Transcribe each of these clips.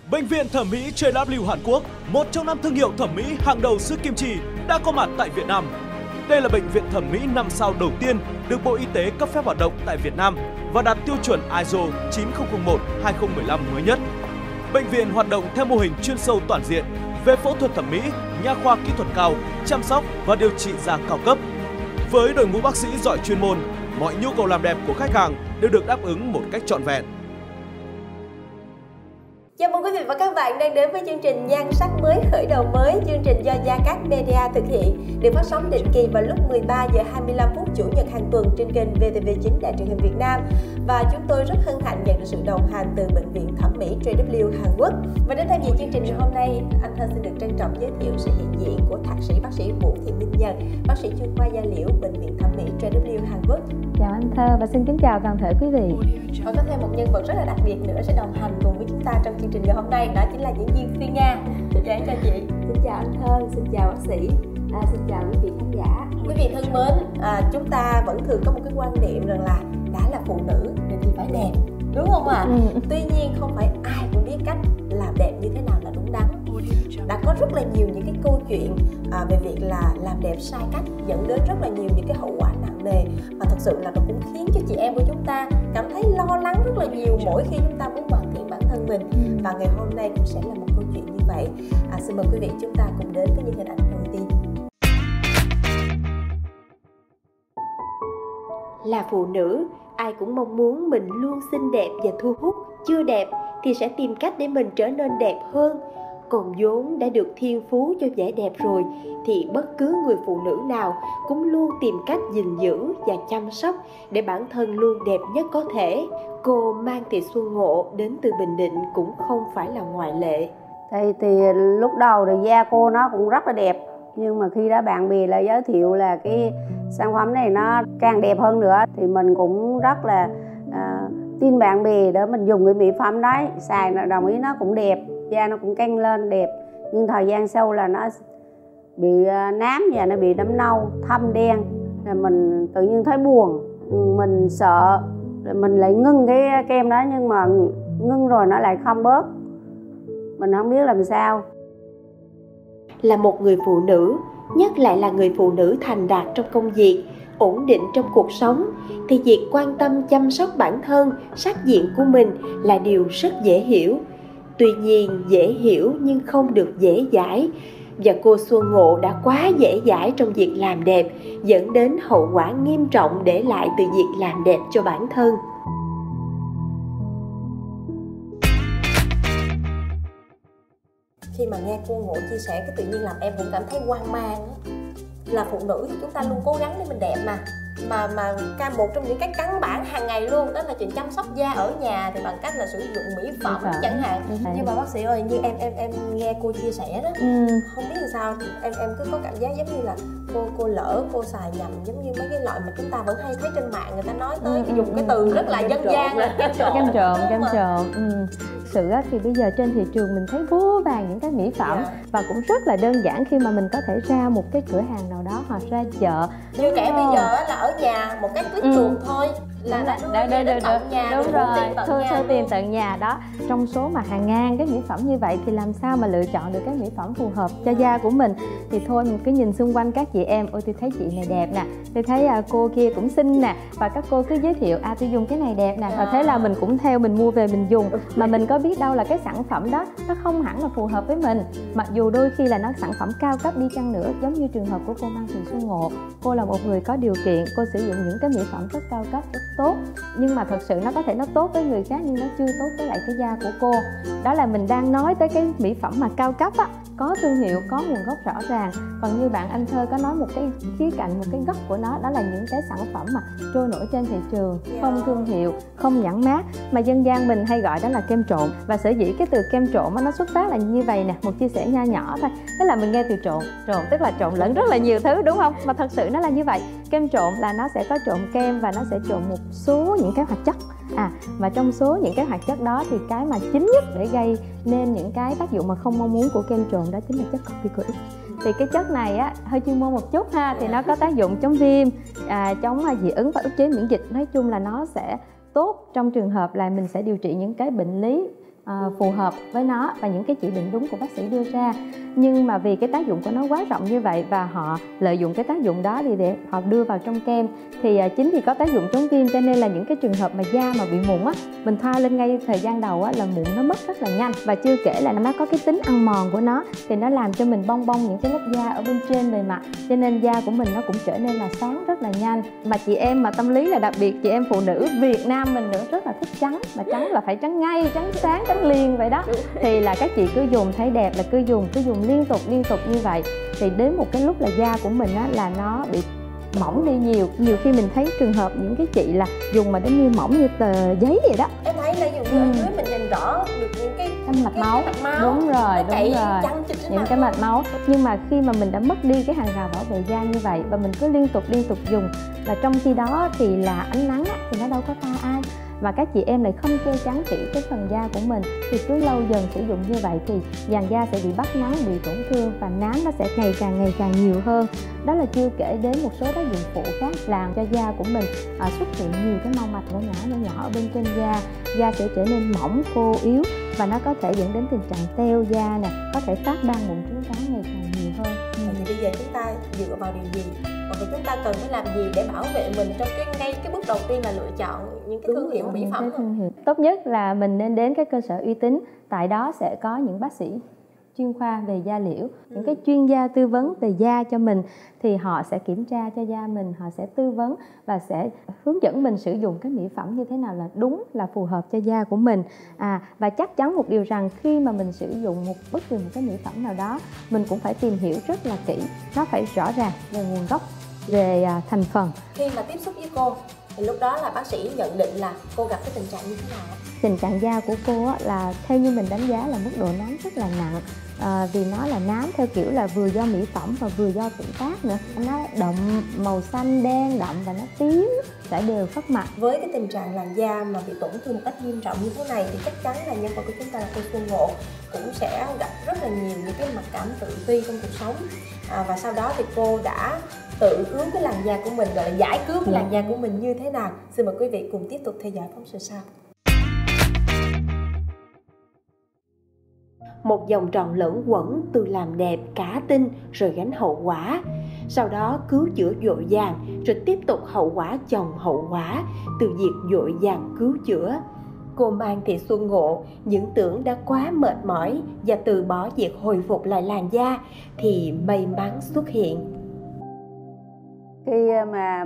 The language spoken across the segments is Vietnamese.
Bệnh viện Thẩm mỹ JW Hàn Quốc, một trong 5 thương hiệu thẩm mỹ hàng đầu xứ Kim Chi, đã có mặt tại Việt Nam. Đây là bệnh viện thẩm mỹ 5 sao đầu tiên được Bộ Y tế cấp phép hoạt động tại Việt Nam và đạt tiêu chuẩn ISO 9001:2015 mới nhất. Bệnh viện hoạt động theo mô hình chuyên sâu toàn diện về phẫu thuật thẩm mỹ, nha khoa kỹ thuật cao, chăm sóc và điều trị da cao cấp. Với đội ngũ bác sĩ giỏi chuyên môn, mọi nhu cầu làm đẹp của khách hàng đều được đáp ứng một cách trọn vẹn. Chào mừng quý vị và các bạn đang đến với chương trình Nhan sắc mới khởi đầu mới. Chương trình do Gia Cát Media thực hiện, được phát sóng định kỳ vào lúc 13 giờ 25 phút chủ nhật hàng tuần trên kênh VTV9 Đài truyền hình Việt Nam. Và chúng tôi rất hân hạnh nhận được sự đồng hành từ Bệnh viện Thẩm mỹ JW Hàn Quốc. Và đến tham dự chương trình ngày hôm nay, anh Thơ xin được trân trọng giới thiệu sự hiện diện của thạc sĩ bác sĩ Vũ Thị Minh Nhật, bác sĩ chuyên khoa da liễu Bệnh viện Thẩm mỹ JW Hàn Quốc. Chào anh Thơ và xin kính chào toàn thể quý vị. Và có thêm một nhân vật rất là đặc biệt nữa sẽ đồng hành cùng với chúng ta trong chương trình ngày hôm nay, đó chính là diễn viên Phi Nga. Dạ, chào chị. Xin chào anh Thơ, xin chào bác sĩ, xin chào quý vị khán giả. Quý vị thân mến, chúng ta vẫn thường có một cái quan niệm rằng là đã là phụ nữ thì phải đẹp, đúng không ạ? Tuy nhiên không phải ai cũng biết cách làm đẹp như thế nào là đúng đắn. Đã có rất là nhiều những cái câu chuyện về việc là làm đẹp sai cách dẫn đến rất là nhiều những cái hậu quả nặng nề, và thật sự là nó cũng khiến cho chị em của chúng ta cảm thấy lo lắng rất là nhiều mỗi khi chúng ta muốn hoàn thiện bản thân mình. Và ngày hôm nay cũng sẽ là một câu chuyện như vậy. Xin mời quý vị chúng ta cùng đến với những hình ảnh đầu tiên. Là phụ nữ, ai cũng mong muốn mình luôn xinh đẹp và thu hút. Chưa đẹp thì sẽ tìm cách để mình trở nên đẹp hơn. Còn vốn đã được thiên phú cho vẻ đẹp rồi thì bất cứ người phụ nữ nào cũng luôn tìm cách gìn giữ và chăm sóc để bản thân luôn đẹp nhất có thể. Cô Mang Thị Xuân Ngộ đến từ Bình Định cũng không phải là ngoại lệ. Thì lúc đầu thì da cô nó cũng rất là đẹp, nhưng mà khi đó bạn bè là giới thiệu là cái sản phẩm này nó càng đẹp hơn nữa thì mình cũng rất là tin bạn bè để mình dùng cái mỹ phẩm đấy, xài nó đồng ý nó cũng đẹp, da nó cũng căng lên đẹp, nhưng thời gian sau là nó bị nám và nó bị nấm nâu, thâm đen, là mình tự nhiên thấy buồn, mình sợ, rồi mình lại ngưng cái kem đó, nhưng mà ngưng rồi nó lại không bớt, mình không biết làm sao. Là một người phụ nữ, nhất lại là người phụ nữ thành đạt trong công việc, ổn định trong cuộc sống, thì việc quan tâm chăm sóc bản thân, sắc diện của mình là điều rất dễ hiểu. Tuy nhiên dễ hiểu nhưng không được dễ dãi, và cô Xuân Ngộ đã quá dễ dãi trong việc làm đẹp, dẫn đến hậu quả nghiêm trọng để lại từ việc làm đẹp cho bản thân. Khi mà nghe cô Ngộ chia sẻ cái tự nhiên làm em cũng cảm thấy hoang mang. Là phụ nữ thì chúng ta luôn cố gắng để mình đẹp mà một trong những cái căn bản hàng ngày luôn đó là chuyện chăm sóc da ở nhà, thì bằng cách là sử dụng mỹ phẩm chẳng hạn. Nhưng mà bác sĩ ơi, như em nghe cô chia sẻ đó, không biết làm sao em cứ có cảm giác giống như là cô lỡ cô xài nhầm, giống như mấy cái loại mà chúng ta vẫn hay thấy trên mạng người ta nói tới, dùng cái từ rất là dân gian là kem trộn. Sự thì bây giờ trên thị trường mình thấy vô vàn những cái mỹ phẩm, và cũng rất là đơn giản khi mà mình có thể ra một cái cửa hàng nào đó hoặc ra chợ. Như kẻ bây giờ là ở nhà một cái click chuột thôi là đến tận nhà, đúng rồi, thu tiền tận nhà đó. Trong số mà hàng ngàn cái mỹ phẩm như vậy thì làm sao mà lựa chọn được cái mỹ phẩm phù hợp cho da của mình? Thì thôi mình cứ nhìn xung quanh các chị em, ôi tôi thấy chị này đẹp nè, tôi thấy cô kia cũng xinh nè, và các cô cứ giới thiệu tôi dùng cái này đẹp nè, và thế là mình cũng theo mình mua về mình dùng, mà mình có biết đâu là cái sản phẩm đó nó không hẳn là phù hợp với mình, mặc dù đôi khi là nó sản phẩm cao cấp đi chăng nữa. Giống như trường hợp của cô Mang Thị Xuân Ngộ, cô là một người có điều kiện, cô sử dụng những cái mỹ phẩm rất cao cấp, rất tốt, nhưng mà thật sự nó có thể nó tốt với người khác nhưng nó chưa tốt với lại cái da của cô. Đó là mình đang nói tới cái mỹ phẩm mà cao cấp á, có thương hiệu, có nguồn gốc rõ ràng. Còn như bạn anh Thơ có nói một cái khía cạnh, một cái gốc của nó, đó là những cái sản phẩm mà trôi nổi trên thị trường, không thương hiệu, không nhãn mác, mà dân gian mình hay gọi đó là kem trộn. Và sở dĩ cái từ kem trộn nó xuất phát là như vậy nè, một chia sẻ nho nhỏ thôi, tức là mình nghe từ trộn tức là trộn lẫn rất là nhiều thứ, đúng không? Mà thật sự nó là như vậy. Kem trộn là nó sẽ có trộn kem và nó sẽ trộn một số những cái hoạt chất, và trong số những cái hoạt chất đó thì cái mà chính nhất để gây nên những cái tác dụng mà không mong muốn của kem trộn đó chính là chất corticoid. Thì cái chất này á hơi chuyên môn một chút ha, thì nó có tác dụng chống viêm, chống dị ứng và ức chế miễn dịch. Nói chung là nó sẽ tốt trong trường hợp là mình sẽ điều trị những cái bệnh lý phù hợp với nó và những cái chỉ định đúng của bác sĩ đưa ra. Nhưng mà vì cái tác dụng của nó quá rộng như vậy và họ lợi dụng cái tác dụng đó thì để họ đưa vào trong kem, thì chính vì có tác dụng chống viêm cho nên là những cái trường hợp mà da mà bị mụn á, mình thoa lên ngay thời gian đầu á là mụn nó mất rất là nhanh. Và chưa kể là nó có cái tính ăn mòn của nó, thì nó làm cho mình bong bong những cái lớp da ở bên trên bề mặt, cho nên da của mình nó cũng trở nên là sáng rất là nhanh. Mà chị em mà tâm lý là đặc biệt chị em phụ nữ Việt Nam mình nữa rất là thích trắng, mà trắng là phải trắng ngay, trắng sáng, trắng liền vậy đó. Thì là các chị cứ dùng thấy đẹp là cứ dùng liên tục như vậy, thì đến một cái lúc là da của mình á là nó bị mỏng đi nhiều khi mình thấy trường hợp những cái chị là dùng mà đến như mỏng như tờ giấy vậy đó. Em thấy là dùng như ở dưới mình nhìn rõ được những cái mạch máu. Đúng rồi những cái mạch máu. Nhưng mà khi mà mình đã mất đi cái hàng rào bảo vệ da như vậy và mình cứ liên tục dùng, và trong khi đó thì là ánh nắng á, thì nó đâu có tha ai, và các chị em lại không che chắn kỹ cái phần da của mình, thì cứ lâu dần sử dụng như vậy thì làn da sẽ bị bắt nắng, bị tổn thương và nám nó sẽ ngày càng nhiều hơn. Đó là chưa kể đến một số tác dụng phụ khác làm cho da của mình xuất hiện nhiều cái mau mạch nhỏ ở bên trên da sẽ trở nên mỏng, khô, yếu, và nó có thể dẫn đến tình trạng teo da nè, có thể phát ban mụn trứng cá ngày càng nhiều hơn. Thì bây giờ chúng ta dựa vào điều gì, hoặc là chúng ta cần phải làm gì để bảo vệ mình trong ngay cái bước đầu tiên là lựa chọn những cái thương hiệu mỹ phẩm? Tốt nhất là mình nên đến cái cơ sở uy tín, tại đó sẽ có những bác sĩ chuyên khoa về da liễu, những cái chuyên gia tư vấn về da cho mình, thì họ sẽ kiểm tra cho da mình, họ sẽ tư vấn và sẽ hướng dẫn mình sử dụng cái mỹ phẩm như thế nào là đúng, là phù hợp cho da của mình. Và chắc chắn một điều rằng khi mà mình sử dụng bất kỳ một cái mỹ phẩm nào đó, mình cũng phải tìm hiểu rất là kỹ, nó phải rõ ràng về nguồn gốc, về thành phần. Khi mà tiếp xúc với cô thì lúc đó là bác sĩ nhận định là cô gặp cái tình trạng như thế nào? Tình trạng da của cô là theo như mình đánh giá là mức độ nám rất là nặng, vì nó là nám theo kiểu là vừa do mỹ phẩm và vừa do tuổi tác nữa. Nó đậm màu xanh đen đậm và nó tím sẽ đều khắp mặt. Với cái tình trạng làn da mà bị tổn thương một cách nghiêm trọng như thế này thì chắc chắn là nhân vật của chúng ta là cô Xuân Ngộ cũng sẽ gặp rất là nhiều những cái mặc cảm tự ti trong cuộc sống, và sau đó thì cô đã tự cứu cái làn da của mình, gọi là giải cứu cái làn da của mình như thế nào. Xin mời quý vị cùng tiếp tục theo dõi phóng sự sau. Một vòng tròn lẫn quẩn từ làm đẹp cả tin rồi gánh hậu quả, sau đó cứu chữa dội vàng rồi tiếp tục hậu quả chồng hậu quả, từ việc dội vàng cứu chữa. Cô Mang Thị Xuân Ngộ những tưởng đã quá mệt mỏi và từ bỏ việc hồi phục lại làn da thì may mắn xuất hiện. Khi mà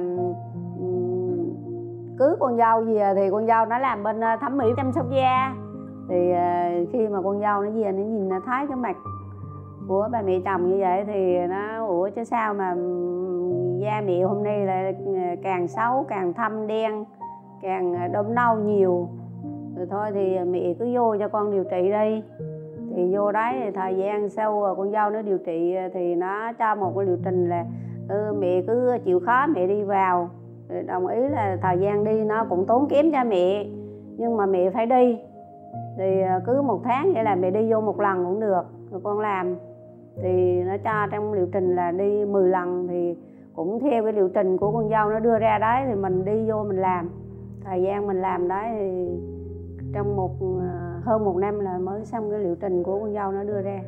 cưới con dâu về thì con dâu nó làm bên thẩm mỹ chăm sóc da, thì khi mà con dâu nó về nó nhìn nó thấy cái mặt của bà mẹ chồng như vậy thì nó ủa chứ sao mà da mẹ hôm nay là càng xấu, càng thâm đen, càng đốm nâu nhiều, rồi thôi thì mẹ cứ vô cho con điều trị đi. Thì vô đấy thì thời gian sau con dâu nó điều trị thì nó cho một cái liệu trình là mẹ cứ chịu khó mẹ đi vào, đồng ý là thời gian đi nó cũng tốn kém cho mẹ nhưng mà mẹ phải đi, thì cứ một tháng vậy là mẹ đi vô một lần cũng được, rồi con làm. Thì nó cho trong liệu trình là đi 10 lần, thì cũng theo cái liệu trình của con dâu nó đưa ra đấy thì mình đi vô mình làm. Thời gian mình làm đấy thì trong hơn một năm là mới xong cái liệu trình của con dâu nó đưa ra.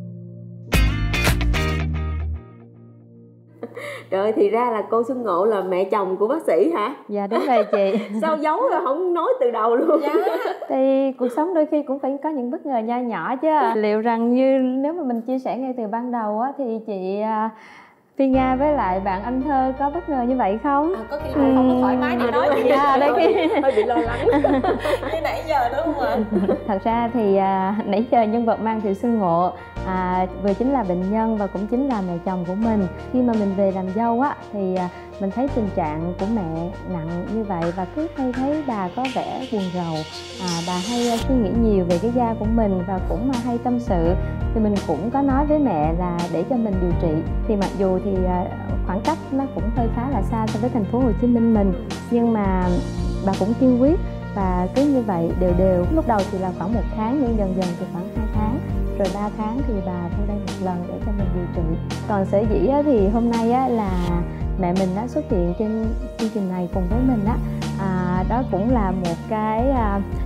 Rồi thì ra là cô Xuân Ngộ là mẹ chồng của bác sĩ hả? Dạ đúng rồi chị. Sao giấu rồi không nói từ đầu luôn? Dạ. Thì cuộc sống đôi khi cũng phải có những bất ngờ nho nhỏ chứ. Liệu rằng như nếu mà mình chia sẻ ngay từ ban đầu á, thì chị Phi Nga với lại bạn Anh Thơ có bất ngờ như vậy không? Có khi nào không có thoải mái để nói gì? Hơi bị lo lắng như nãy giờ đúng không ạ? Thật ra thì nãy giờ nhân vật Mang Thị Xuân Ngộ vừa chính là bệnh nhân và cũng chính là mẹ chồng của mình. Khi mà mình về làm dâu á thì mình thấy tình trạng của mẹ nặng như vậy và cứ hay thấy bà có vẻ buồn rầu, bà hay suy nghĩ nhiều về cái da của mình và cũng hay tâm sự. Thì mình cũng có nói với mẹ là để cho mình điều trị. Thì mặc dù thì khoảng cách nó cũng hơi khá là xa so với thành phố Hồ Chí Minh mình, nhưng mà bà cũng kiên quyết và cứ như vậy đều. Lúc đầu thì là khoảng 1 tháng nhưng dần dần thì khoảng 2 tháng, rồi 3 tháng thì bà vô đây một lần để cho mình điều trị. Còn sở dĩ thì hôm nay là mẹ mình đã xuất hiện trên chương trình này cùng với mình đó cũng là một cái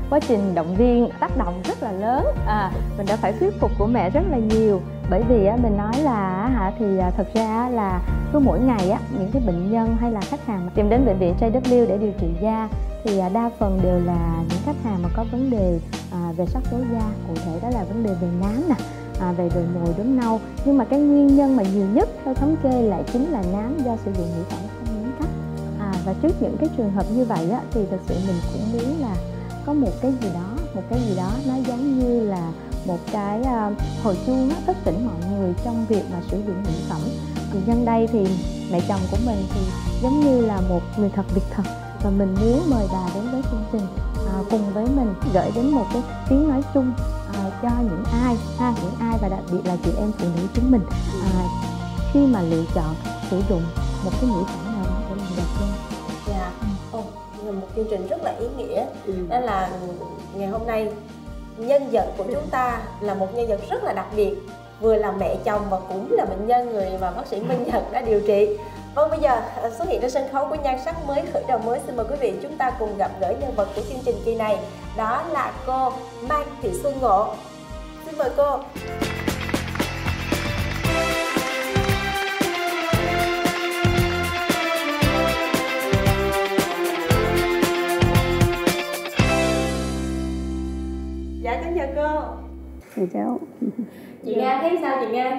quá trình động viên tác động rất là lớn. Mình đã phải thuyết phục của mẹ rất là nhiều, bởi vì mình nói là thì thật ra là cứ mỗi ngày những cái bệnh nhân hay là khách hàng mà tìm đến bệnh viện JW để điều trị da thì đa phần đều là những khách hàng mà có vấn đề về sắc tố da, cụ thể đó là vấn đề về nám nè, về đồi mồi đốm nâu. Nhưng mà cái nguyên nhân mà nhiều nhất theo thống kê lại chính là nám do sử dụng mỹ phẩm không đúng cách. Và trước những cái trường hợp như vậy thì thực sự mình cũng muốn là có một cái gì đó nó giống như là một cái hồi chuông thức tỉnh mọi người trong việc mà sử dụng mỹ phẩm. Thì nhân đây thì mẹ chồng của mình thì giống như là một người thật việc thật, và mình muốn mời bà đến với chương trình cùng với mình gửi đến một cái tiếng nói chung cho những ai và đặc biệt là chị em phụ nữ chúng mình khi mà lựa chọn sử dụng một cái mỹ phẩm nào đó để làm đẹp da. Dạ, một chương trình rất là ý nghĩa. Đó là ngày hôm nay nhân vật của chúng ta là một nhân vật rất là đặc biệt, vừa là mẹ chồng và cũng là bệnh nhân người mà bác sĩ Minh Nhật đã điều trị. Vâng, bây giờ xuất hiện trên sân khấu của Nhan Sắc Mới khởi đầu mới, xin mời quý vị chúng ta cùng gặp gỡ nhân vật của chương trình kỳ này, đó là cô Mai Thị Xuân Ngộ. Xin mời cô. Dạ, kính chào cô. Thì cháu. Chị Nga thấy sao chị Nga?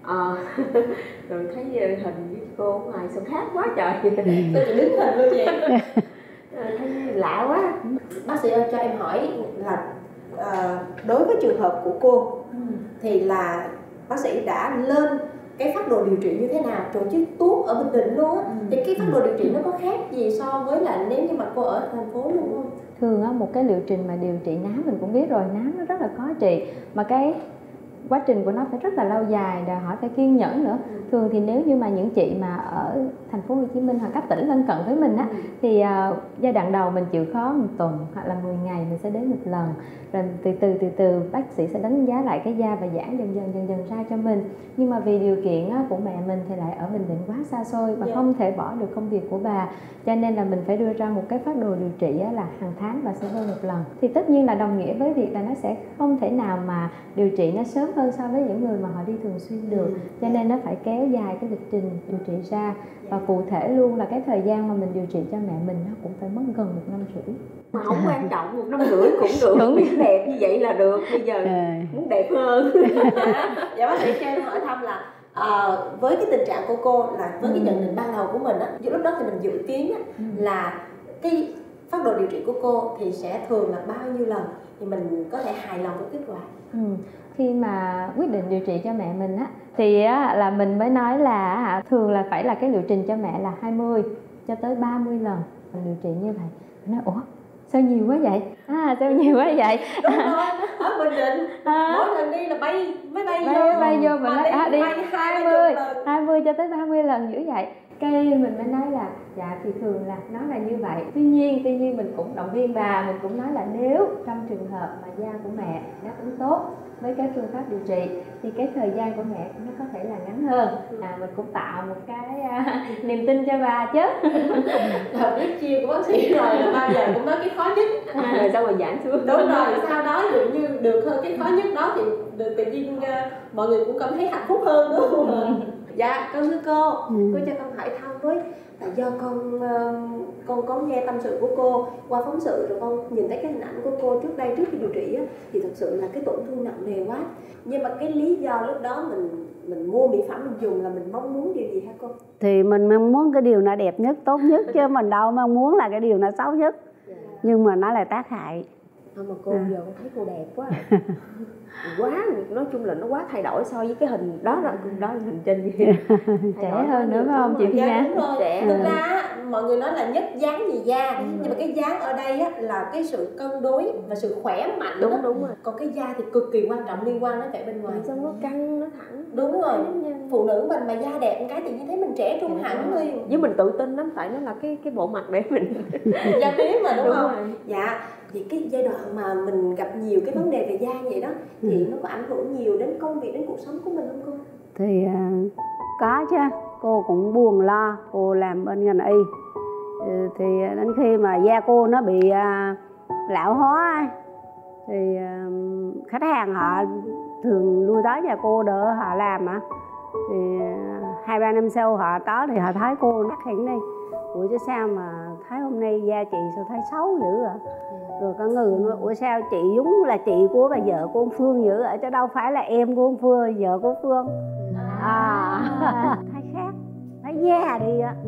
Rồi thấy hình với cô ngoài sân hát quá trời. Tôi chỉ đứng hình luôn vậy. Thấy lạ quá. Bác sĩ ơi, cho em hỏi là đối với trường hợp của cô thì là bác sĩ đã lên cái phác đồ điều trị như thế nào, tổ chức tuốt ở Bình Định luôn á, thì cái phác đồ điều trị nó có khác gì so với là nếu như mà cô ở thành phố luôn không? Thường một cái liệu trình mà điều trị nám mình cũng biết rồi, nám nó rất là khó trị, mà cái quá trình của nó phải rất là lâu dài, đòi hỏi phải kiên nhẫn nữa. Thường thì nếu như mà những chị mà ở thành phố Hồ Chí Minh hoặc các tỉnh lân cận với mình thì giai đoạn đầu mình chịu khó 1 tuần hoặc là 10 ngày mình sẽ đến một lần, rồi từ từ bác sĩ sẽ đánh giá lại cái da và giãn dần dần ra cho mình. Nhưng mà vì điều kiện của mẹ mình thì lại ở Bình Định quá xa xôi và không thể bỏ được công việc của bà, cho nên là mình phải đưa ra một cái phác đồ điều trị là hàng tháng và sẽ hơn 1 lần. Thì tất nhiên là đồng nghĩa với việc là nó sẽ không thể nào mà điều trị nó sớm hơn so với những người mà họ đi thường xuyên được, cho nên nó phải kéo dài cái lịch trình điều trị ra. Và cụ thể luôn là cái thời gian mà mình điều trị cho mẹ mình nó cũng phải mất gần 1 năm rưỡi. Mà không quan trọng, 1 năm rưỡi cũng được, miễn đẹp như vậy là được. Bây giờ muốn đẹp hơn. Dạ bác sĩ cho em hỏi thăm là với cái tình trạng của cô là với cái nhận định ban đầu của mình lúc đó thì mình dự kiến là cái phác đồ điều trị của cô thì sẽ thường là bao nhiêu lần thì mình có thể hài lòng với kết quả? Khi mà quyết định điều trị cho mẹ mình thì là mình mới nói là thường là phải là cái liệu trình cho mẹ là 20 cho tới 30 lần mình điều trị như vậy. Mình nói ủa sao nhiều quá vậy? Sao nhiều quá vậy? Đúng rồi, ở Bình Định mỗi lần đi là máy bay vô mình nói đi 20 cho tới 30 lần dữ vậy. Cái mình mới nói là dạ thì thường là nó là như vậy. Tuy nhiên mình cũng động viên bà, mình cũng nói là nếu trong trường hợp mà da của mẹ đáp ứng tốt với cái phương pháp điều trị thì cái thời gian của mẹ nó có thể là ngắn hơn. Mình cũng tạo một cái niềm tin cho bà chứ. Là biết chiêu của bác sĩ rồi là bao giờ cũng nói cái khó nhất rồi xong rồi giảm xuống. Đúng rồi, sau đó dụ như được hơn cái khó nhất đó thì tự nhiên mọi người cũng cảm thấy hạnh phúc hơn đúng không? Dạ, con thưa cô cho con hỏi thăm với, tại do con có nghe tâm sự của cô qua phóng sự rồi con nhìn thấy cái hình ảnh của cô trước đây trước khi điều trị thì thật sự là cái tổn thương nặng nề quá. Nhưng mà cái lý do lúc đó mình mua mỹ phẩm mình dùng là mình mong muốn điều gì hả cô? Thì mình mong muốn cái điều nào đẹp nhất, tốt nhất chứ mình đâu mong muốn là cái điều nào xấu nhất. Nhưng mà nó lại tác hại. Mà cô giờ con thấy cô đẹp quá. Quá, nói chung là nó quá thay đổi so với cái hình đó là hình trên trẻ hơn nữa phải không chị Phi Nga? Đúng rồi. Thực ra mọi người nói là nhất dáng gì da, nhưng mà cái dáng ở đây là cái sự cân đối và sự khỏe mạnh. Đúng rồi. Còn cái da thì cực kỳ quan trọng, liên quan đến vẻ bên ngoài. Xong nó căng, nó thẳng. Đúng rồi. Phụ nữ mình mà da đẹp cái tự nhiên thấy mình trẻ trung hẳn liền. Với mình tự tin lắm, tại nó là cái bộ mặt để mình da tím mà đúng không? Rồi. Dạ. Thì cái giai đoạn mà mình gặp nhiều cái vấn đề về da vậy đó thì nó có ảnh hưởng nhiều đến công việc, đến cuộc sống của mình không cô? Thì có chứ, cô cũng buồn lo, cô làm bên ngành y thì đến khi mà da cô nó bị lão hóa thì khách hàng họ thường lui tới nhà cô đỡ họ làm á, thì 2-3 năm sau họ tới thì họ thấy cô nắc hẳn đi. Ủa chứ sao mà thấy hôm nay da chị sao thấy xấu dữ ạ? Rồi có người nói ủa sao chị giống là chị của bà vợ của ông Phương dữ ạ, chứ đâu phải là em của ông Phương, vợ của Phương. Thấy khác, thấy da đi á.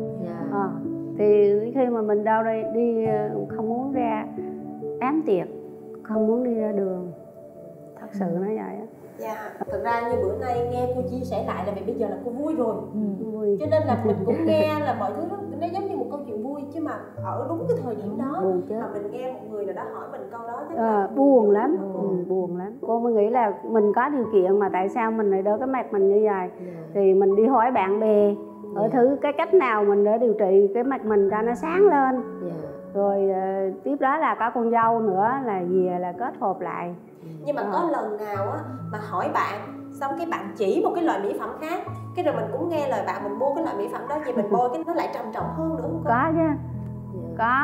Thì khi mà mình đâu đây đi không muốn ra đám tiệc, không muốn đi ra đường, thật sự nó vậy á. Dạ, thực ra như bữa nay nghe cô chia sẻ lại là vì bây giờ là cô vui rồi. Vui. Cho nên là mình cũng nghe là mọi thứ nó giống như một câu chuyện vui, chứ mà ở đúng cái thời điểm đó mà mình nghe một người nào đó hỏi mình câu đó buồn lắm. Buồn lắm. Cô mới nghĩ là mình có điều kiện mà tại sao mình lại đỡ cái mặt mình như vậy. Thì mình đi hỏi bạn bè ở thử cái cách nào mình để điều trị cái mặt mình cho nó sáng lên. Rồi tiếp đó là có con dâu nữa là về là kết hợp lại. Nhưng mà có lần nào á mà hỏi bạn xong cái bạn chỉ một cái loại mỹ phẩm khác, cái rồi mình cũng nghe lời bạn mình mua cái loại mỹ phẩm đó, vậy mình bôi cái nó lại trầm trọng hơn nữa không? Có chứ. Có,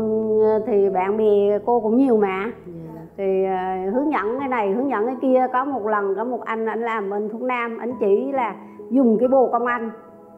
thì bạn bè cô cũng nhiều mà. Thì hướng dẫn cái này hướng dẫn cái kia. Có một lần có một anh làm bên thuốc nam, anh chỉ là dùng cái bồ công anh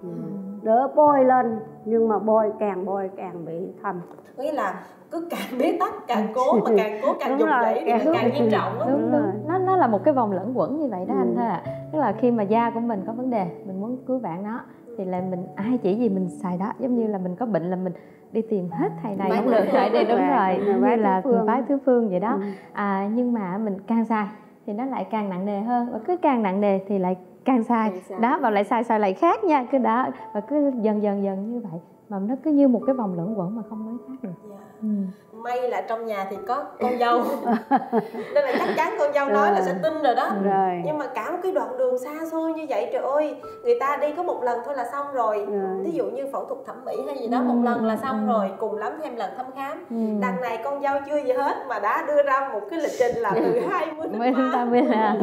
đỡ bôi lên, nhưng mà bôi càng bị thâm. Có nghĩa là cứ càng bế tắc càng cố, mà càng cố càng dùng dãy thì càng nghiêm trọng đó. Đúng. Nó là một cái vòng lẫn quẩn như vậy đó anh ha. Tức là khi mà da của mình có vấn đề, mình muốn cứu vãn nó thì là mình ai chỉ gì mình xài đó. Giống như là mình có bệnh là mình đi tìm hết thầy này không được, thầy đây, đúng rồi, như là phái tứ phương vậy đó. Nhưng mà mình càng xài thì nó lại càng nặng nề hơn, và cứ càng nặng nề thì lại càng xài đó, và lại xài lại khác nha, cứ đó, và cứ dần như vậy mà nó cứ như một cái vòng luẩn quẩn mà không nói thoát được. May là trong nhà thì có con dâu nên là chắc chắn con dâu nói là sẽ tin rồi đó. Nhưng mà cả một cái đoạn đường xa xôi như vậy, trời ơi, người ta đi có một lần thôi là xong rồi. Ví dụ như phẫu thuật thẩm mỹ hay gì đó, một lần là xong rồi, cùng lắm thêm lần thăm khám. Đằng này con dâu chưa gì hết mà đã đưa ra một cái lịch trình là từ 20 đến 30.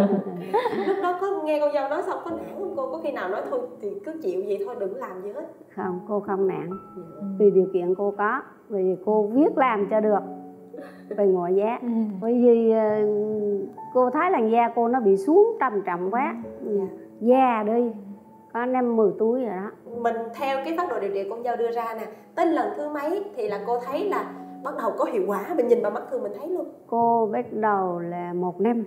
Lúc đó có nghe con dâu nói xong có nản không cô? Có khi nào nói thôi thì cứ chịu vậy thôi, đừng làm gì hết? Không, cô không nản. Vì điều kiện cô có, vì cô viết làm cho được về ngoại giá. Bởi vì cô thấy làn da cô nó bị xuống trầm trọng quá. Da đi có 5-10 túi rồi đó. Mình theo cái phác đồ điều trị con dâu đưa ra nè, tới lần thứ mấy thì là cô thấy là bắt đầu có hiệu quả, mình nhìn vào mắt thường mình thấy luôn? Cô bắt đầu là 1 năm.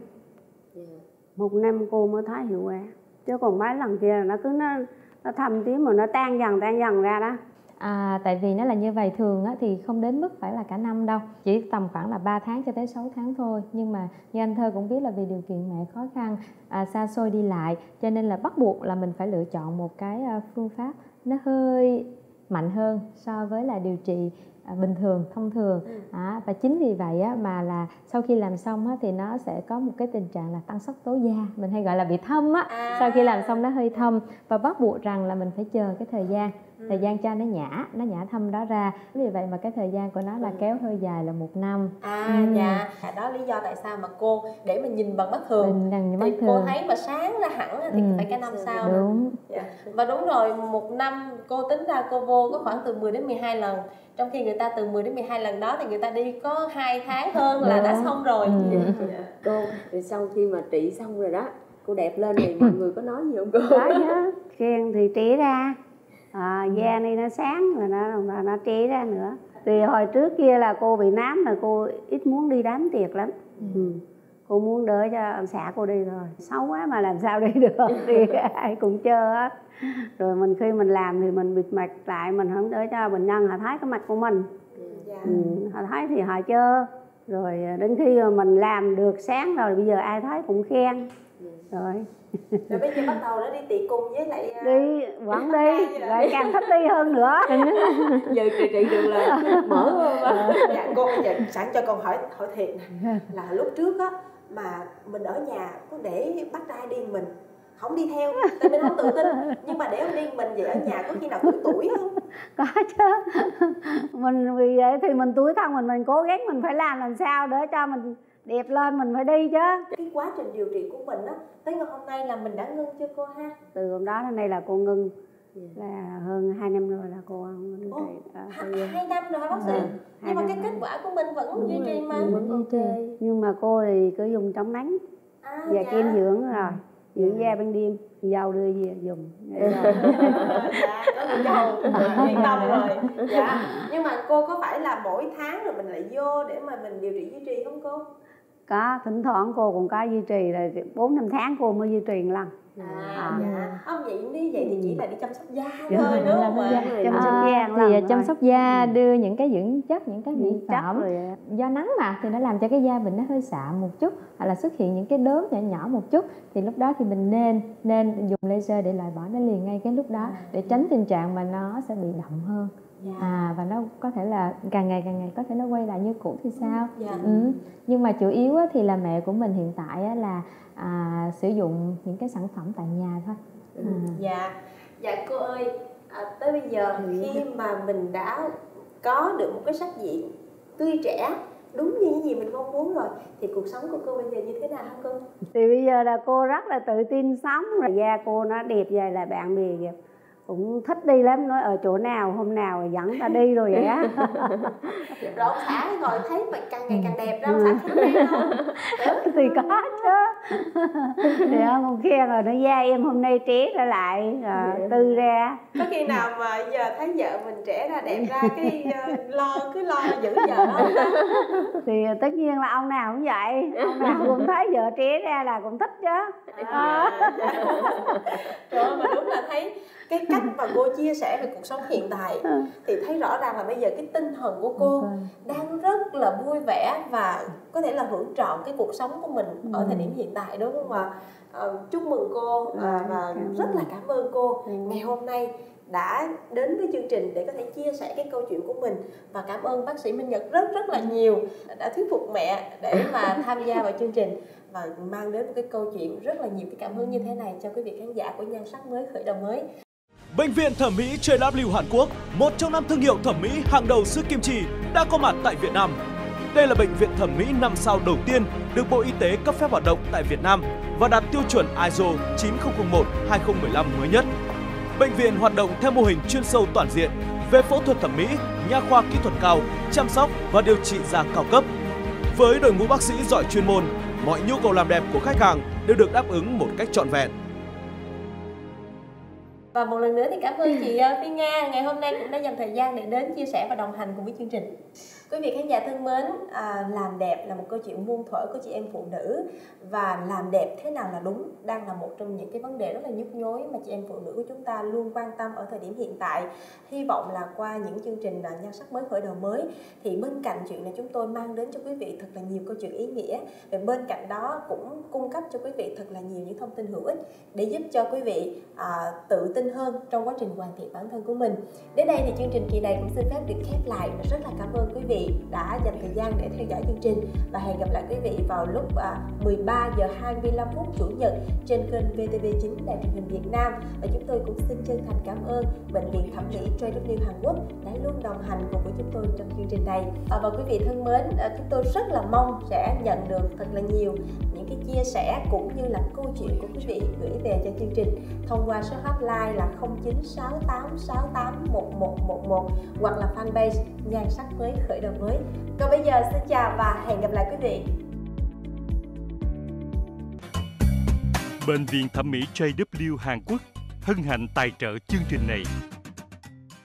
1 năm cô mới thấy hiệu quả, chứ còn mấy lần kia là nó cứ nó thâm tím mà nó tan dần ra đó. Tại vì nó là như vậy, thường á, thì không đến mức phải là cả năm đâu, chỉ tầm khoảng là 3 tháng cho tới 6 tháng thôi. Nhưng mà như anh Thơ cũng biết là vì điều kiện mẹ khó khăn, xa xôi đi lại, cho nên là bắt buộc là mình phải lựa chọn một cái phương pháp nó hơi mạnh hơn so với là điều trị bình thường, thông thường. Và chính vì vậy á, mà là sau khi làm xong á, thì nó sẽ có một cái tình trạng là tăng sắc tố da, mình hay gọi là bị thâm á. Sau khi làm xong nó hơi thâm, và bắt buộc rằng là mình phải chờ cái thời gian cho nó nhả thâm đó ra. Vì vậy mà cái thời gian của nó là kéo hơi dài là 1 năm. Dạ, đó lý do tại sao mà cô để mình nhìn bằng mắt thường thì cô thấy mà sáng ra hẳn thì phải cả năm sau. Đúng. Và đúng rồi, 1 năm cô tính ra cô vô có khoảng từ 10 đến 12 lần. Trong khi người ta từ 10 đến 12 lần đó thì người ta đi có 2 tháng hơn là đã xong rồi. Cô, thì sau khi mà trị xong rồi đó, cô đẹp lên thì mọi người có nói gì không cô? Có chứ, khen thì trĩ ra, da này nó sáng rồi nó trĩ ra nữa. Thì hồi trước kia là cô bị nám là cô ít muốn đi đám tiệc lắm. Cô muốn đỡ cho xã cô đi rồi, xấu quá mà làm sao đi được, thì ai cũng chơ hết. Rồi khi mình làm thì mình bịt mặt lại, mình không đỡ cho bệnh nhân họ thấy cái mặt của mình. Họ thấy thì họ chơ. Rồi đến khi mà mình làm được sáng rồi, bây giờ ai thấy cũng khen. Rồi bây giờ bắt đầu nó đi tiệc cùng với lại vẫn đi, lại càng thích đi hơn nữa. Giờ trị được là mở không? Dạ cô, bây giờ sẵn cho con hỏi thiệt nè, là lúc trước á mà mình ở nhà có để bắt trai đi mình không đi theo, tại mình không tự tin, nhưng mà để ông đi mình vậy ở nhà có khi nào cũng tuổi không? Có chứ. Mình vì vậy thì mình tuổi thân mình cố gắng mình phải làm sao để cho mình đẹp lên, mình phải đi chứ. Cái quá trình điều trị của mình á tới ngày hôm nay là mình đã ngưng chưa cô ha? Từ hôm đó đến nay là cô ngưng. là hơn 2 năm rồi là cô điều trị. 2 năm rồi hả bác sĩ? Nhưng mà cái kết quả của mình vẫn duy trì mà. Vẫn duy trì. Nhưng mà cô thì cứ dùng chống nắng và kem dưỡng rồi. Dưỡng da ban đêm, dâu đưa về dùng. Dạ, có con dâu yên tâm rồi. Dạ. Nhưng mà cô có phải là mỗi tháng rồi mình lại vô để mà mình điều trị duy trì không cô? Có, thỉnh thoảng cô cũng có duy trì, là 4-5 tháng cô mới duy trì một lần. Dạ. Không vậy như vậy thì chỉ là đi chăm sóc da thôi đúng không ạ? Chăm sóc da thì chăm sóc da đưa những cái dưỡng chất, những cái mỹ phẩm do nắng mà thì nó làm cho cái da mình nó hơi sạm một chút, hoặc là xuất hiện những cái đốm nhỏ nhỏ một chút, thì lúc đó thì mình nên dùng laser để loại bỏ nó liền ngay cái lúc đó, để tránh tình trạng mà nó sẽ bị đậm hơn. Và nó có thể là càng ngày có thể nó quay lại như cũ thì sao. Nhưng mà chủ yếu thì là mẹ của mình hiện tại là sử dụng những cái sản phẩm tại nhà thôi. Dạ cô ơi, tới bây giờ khi mà mình đã có được một cái sắc diện tươi trẻ đúng như những gì mình mong muốn rồi, thì cuộc sống của cô bây giờ như thế nào hả cô? Thì bây giờ là cô rất là tự tin sống rồi, da cô nó đẹp vậy là bạn bè kìa cũng thích đi lắm, nói ở chỗ nào hôm nào dẫn ta đi rồi vậy á. Rồi ông xã ngồi thấy mà càng ngày càng đẹp ra, ông xã thích đi không? Thì có chứ. Thì ông khen rồi, nó da em hôm nay trẻ trở lại, tươi ra. Có khi nào mà giờ thấy vợ mình trẻ ra đẹp ra cái cứ lo giữ vợ không? Thì tất nhiên là ông nào cũng vậy, ông nào cũng thấy vợ trẻ ra là cũng thích chứ. Trời ơi, mà đúng là thấy cái cách mà cô chia sẻ về cuộc sống hiện tại thì thấy rõ ràng là bây giờ cái tinh thần của cô đang rất là vui vẻ và có thể là hưởng trọn cái cuộc sống của mình ở thời điểm hiện tại, đúng không ạ? Chúc mừng cô và rất là cảm ơn cô ngày hôm nay đã đến với chương trình để có thể chia sẻ cái câu chuyện của mình, và cảm ơn bác sĩ Minh Nhật rất là nhiều đã thuyết phục mẹ để mà tham gia vào chương trình và mang đến một cái câu chuyện rất là nhiều cái cảm hứng như thế này cho quý vị khán giả của Nhan Sắc Mới Khởi Đầu Mới. Bệnh viện Thẩm mỹ JW Hàn Quốc, một trong 5 thương hiệu thẩm mỹ hàng đầu xứ Kim Chi, đã có mặt tại Việt Nam. Đây là bệnh viện thẩm mỹ 5 sao đầu tiên được Bộ Y tế cấp phép hoạt động tại Việt Nam và đạt tiêu chuẩn ISO 9001:2015 mới nhất. Bệnh viện hoạt động theo mô hình chuyên sâu toàn diện về phẫu thuật thẩm mỹ, nha khoa kỹ thuật cao, chăm sóc và điều trị da cao cấp. Với đội ngũ bác sĩ giỏi chuyên môn, mọi nhu cầu làm đẹp của khách hàng đều được đáp ứng một cách trọn vẹn. Và một lần nữa thì cảm ơn chị Phi Nga ngày hôm nay cũng đã dành thời gian để đến chia sẻ và đồng hành cùng với chương trình. Quý vị khán giả thân mến, làm đẹp là một câu chuyện muôn thuở của chị em phụ nữ, và làm đẹp thế nào là đúng đang là một trong những cái vấn đề rất là nhức nhối mà chị em phụ nữ của chúng ta luôn quan tâm ở thời điểm hiện tại. Hy vọng là qua những chương trình Nhan Sắc Mới Khởi Đầu Mới thì bên cạnh chuyện này chúng tôi mang đến cho quý vị thật là nhiều câu chuyện ý nghĩa, và bên cạnh đó cũng cung cấp cho quý vị thật là nhiều những thông tin hữu ích để giúp cho quý vị tự tin hơn trong quá trình hoàn thiện bản thân của mình. Đến đây thì chương trình kỳ này cũng xin phép được khép lại. Rất là cảm ơn quý vị đã dành thời gian để theo dõi chương trình, và hẹn gặp lại quý vị vào lúc 13:25 Chủ nhật trên kênh VTV9 Đài Truyền hình Việt Nam. Và chúng tôi cũng xin chân thành cảm ơn Bệnh viện Thẩm mỹ JW Hàn Quốc đã luôn đồng hành cùng với chúng tôi trong chương trình này. Và quý vị thân mến, chúng tôi rất là mong sẽ nhận được thật là nhiều những cái chia sẻ cũng như là câu chuyện của quý vị gửi về cho chương trình thông qua số hotline là 0968681111 hoặc là fanpage Nhan Sắc Mới Khởi Đầu Mới. Còn bây giờ xin chào và hẹn gặp lại quý vị. Bệnh viện Thẩm mỹ JW Hàn Quốc hân hạnh tài trợ chương trình này.